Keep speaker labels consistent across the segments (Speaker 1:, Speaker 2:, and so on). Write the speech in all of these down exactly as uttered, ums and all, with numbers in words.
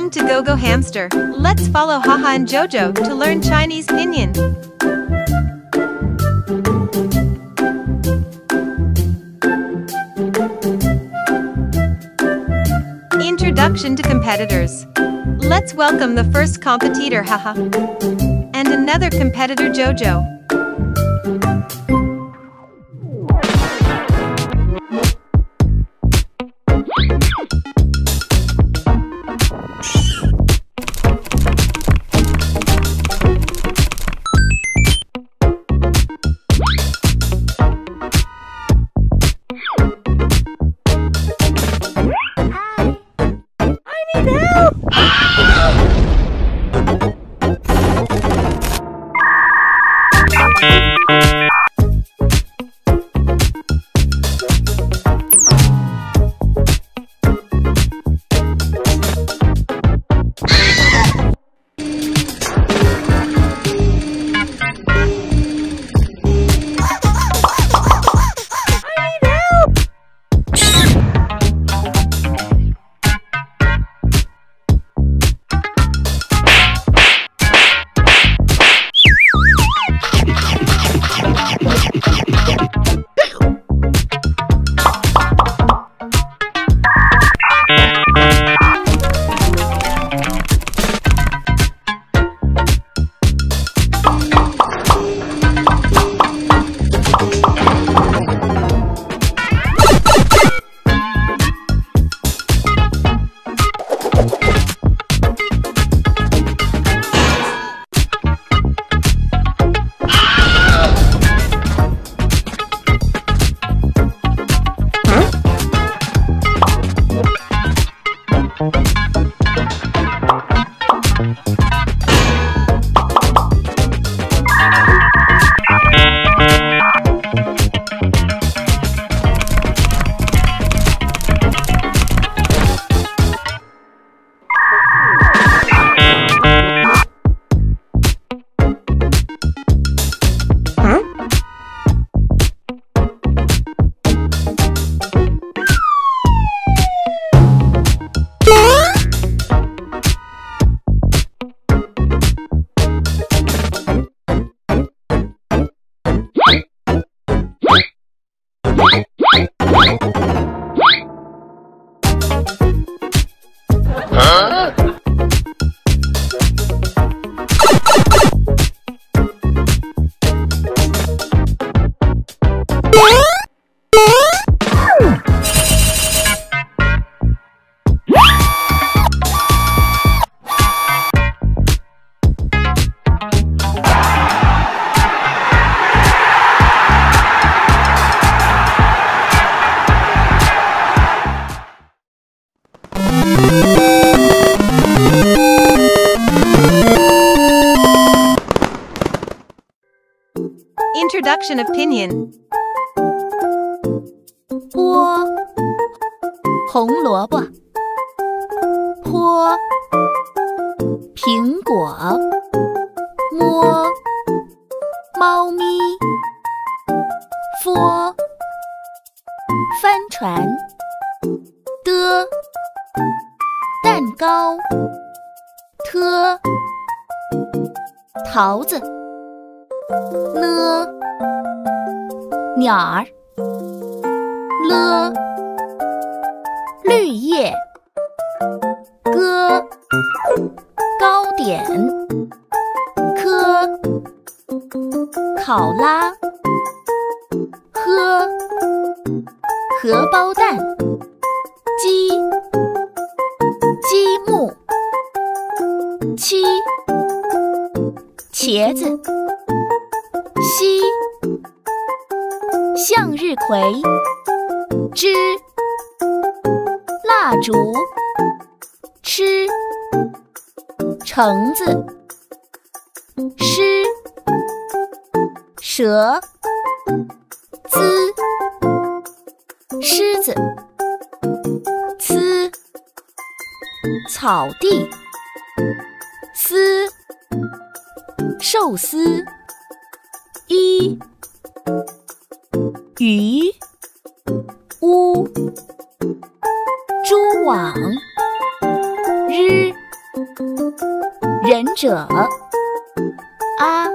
Speaker 1: Welcome to GoGo Hamster. Let's follow Haha and Jojo to learn Chinese pinyin. Introduction to competitors. Let's welcome the first competitor Haha and another competitor Jojo. Introduction of pinyin.
Speaker 2: 菠，红萝卜。坡，苹果。摸，猫咪。佛，帆船。的，蛋糕。特，桃子。呢，鸟儿。了，绿叶。歌，糕点。科，考拉。喝，荷包蛋。鸡，积木。七，茄子。西，向日葵。枝，蜡烛。吃，橙子。狮，蛇。滋，狮子。呲，草地。丝，寿司。一，鱼。屋，蛛网。日， 者。啊，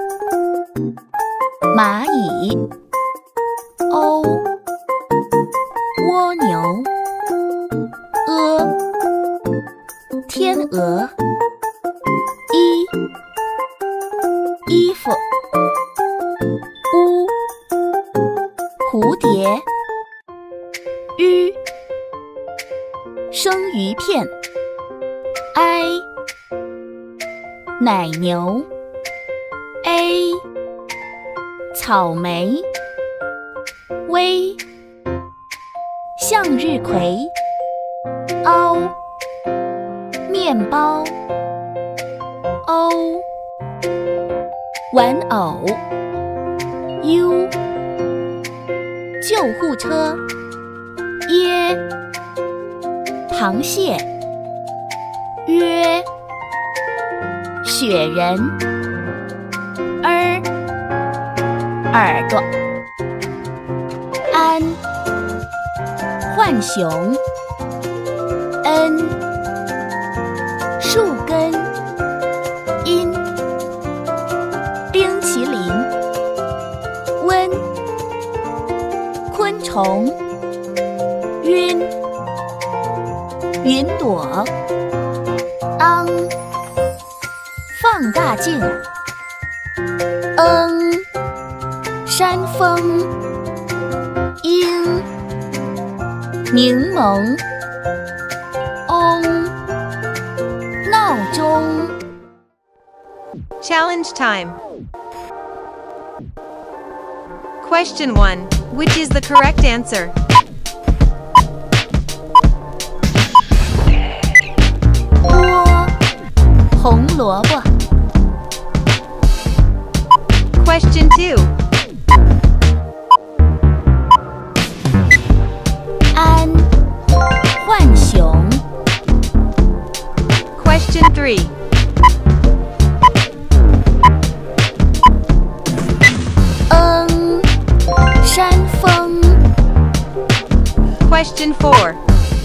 Speaker 2: 蚂蚁。哦，蜗牛。呃，天鹅。衣，衣服。乌，蝴蝶。鱼，生鱼片。哀，奶牛。A， 草莓。微，向日葵。凹，面包。欧，玩偶。U， 救护车。耶，螃蟹。约，雪人。儿，耳朵。安，浣熊。恩，树根。阴，冰淇淋。温，昆虫。晕，云朵。昂，放大镜。嗯，山峰。樱，柠檬。嗡，闹钟。
Speaker 1: Challenge time. Question one. Which is the correct answer?
Speaker 2: 菠，红萝卜。
Speaker 1: Question two.
Speaker 2: 安，浣熊。
Speaker 1: Question three.
Speaker 2: 嗯，山峰。
Speaker 1: Question four.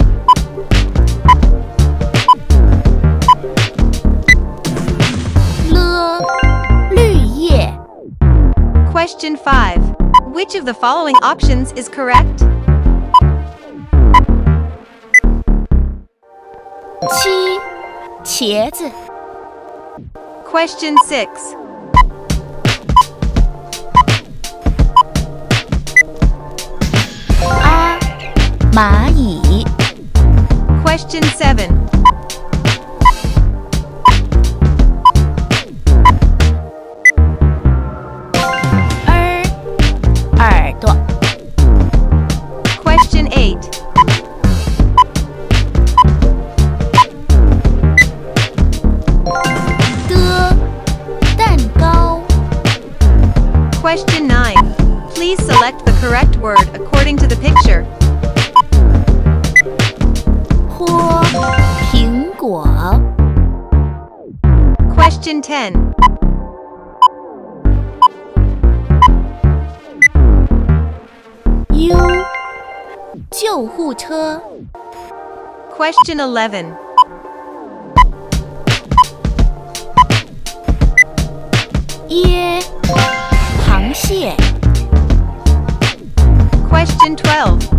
Speaker 2: 了，绿叶。
Speaker 1: Question five. Which of the following options is correct?
Speaker 2: 七，茄子。
Speaker 1: Question six.
Speaker 2: 啊，蚂蚁。
Speaker 1: Question seven.
Speaker 2: 儿，耳朵。
Speaker 1: Question eight.
Speaker 2: 的，蛋糕。
Speaker 1: Question nine. Please select the correct word according to the picture.
Speaker 2: 坡，苹果。
Speaker 1: Question ten.
Speaker 2: U， 救护车。
Speaker 1: Question eleven.
Speaker 2: 耶，螃蟹。
Speaker 1: Question twelve.